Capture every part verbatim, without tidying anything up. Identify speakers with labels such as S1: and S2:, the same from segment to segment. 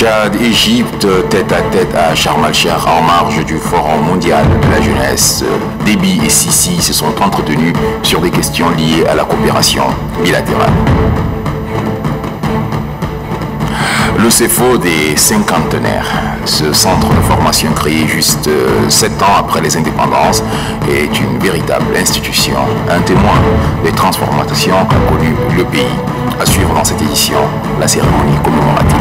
S1: Tchad-Égypte, tête à tête à Sharm el-Sheikh en marge du Forum mondial de la jeunesse. Déby et Sisi se sont entretenus sur des questions liées à la coopération bilatérale. Le C F O des cinquantenaires, ce centre de formation créé juste sept ans après les indépendances, est une véritable institution, un témoin des transformations qu'a connu le pays. À suivre dans cette édition, la cérémonie commémorative.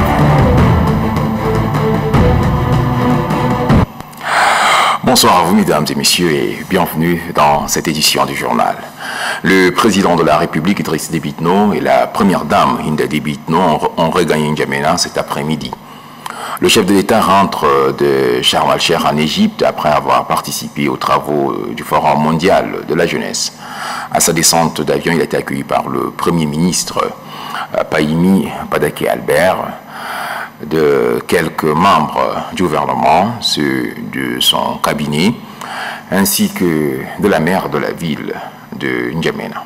S1: Bonsoir à vous, mesdames et messieurs, et bienvenue dans cette édition du journal. Le président de la République, Idriss Déby Itno, et la première dame, Hinda Déby Itno, ont regagné N'Djamena cet après-midi. Le chef de l'État rentre de Sharm el-Sheikh en Égypte après avoir participé aux travaux du Forum mondial de la jeunesse. À sa descente d'avion, il a été accueilli par le Premier ministre Pahimi Badake Albert, de quelques membres du gouvernement, ceux de son cabinet, ainsi que de la maire de la ville de N'Djamena.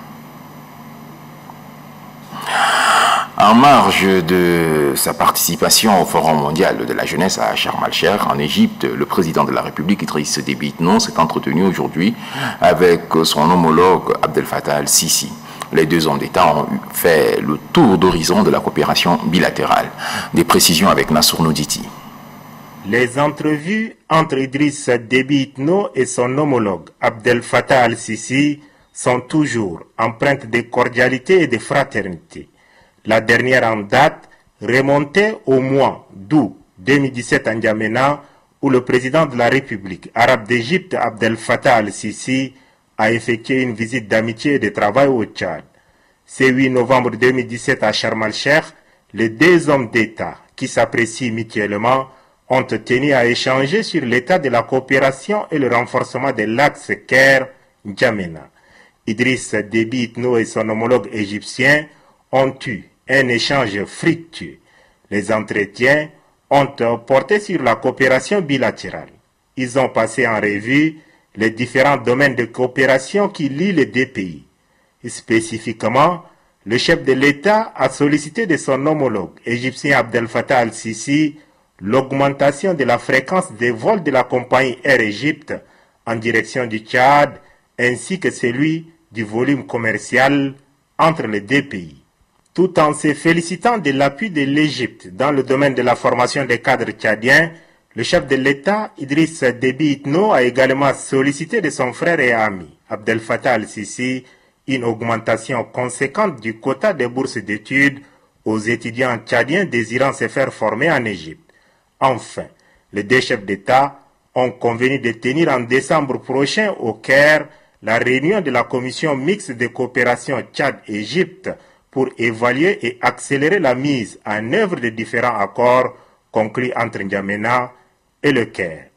S1: En marge de sa participation au Forum mondial de la jeunesse à Sharm el-Sheikh, en Égypte, le président de la République, Idriss Déby Itno, s'est entretenu aujourd'hui avec son homologue Abdel Fattah el-Sisi. Les deux hommes d'État ont fait le tour d'horizon de la coopération bilatérale. Des précisions avec Nassour Nouditi.
S2: Les entrevues entre Idriss Déby Itno et son homologue Abdel Fattah el-Sisi sont toujours empreintes de cordialité et de fraternité. La dernière en date remontait au mois d'août deux mille dix-sept à N'Djamena, où le président de la République arabe d'Égypte, Abdel Fattah el-Sisi, a effectué une visite d'amitié et de travail au Tchad. Ce huit novembre deux mille dix-sept à Sharm el-Sheikh, les deux hommes d'État qui s'apprécient mutuellement ont tenu à échanger sur l'état de la coopération et le renforcement de l'axe Caire-N'Djamena. Idriss Déby Itno et son homologue égyptien ont eu un échange fructueux. Les entretiens ont porté sur la coopération bilatérale. Ils ont passé en revue les différents domaines de coopération qui lient les deux pays. Spécifiquement, le chef de l'État a sollicité de son homologue égyptien Abdel Fattah el-Sisi l'augmentation de la fréquence des vols de la compagnie Air Égypte en direction du Tchad, ainsi que celui du volume commercial entre les deux pays. Tout en se félicitant de l'appui de l'Égypte dans le domaine de la formation des cadres tchadiens, le chef de l'État, Idriss Déby Itno, a également sollicité de son frère et ami, Abdel Fattah el-Sisi, une augmentation conséquente du quota des bourses d'études aux étudiants tchadiens désirant se faire former en Égypte. Enfin, les deux chefs d'État ont convenu de tenir en décembre prochain au Caire la réunion de la commission mixte de coopération Tchad-Égypte pour évaluer et accélérer la mise en œuvre de différents accords conclus entre N'Djamena et le Caire.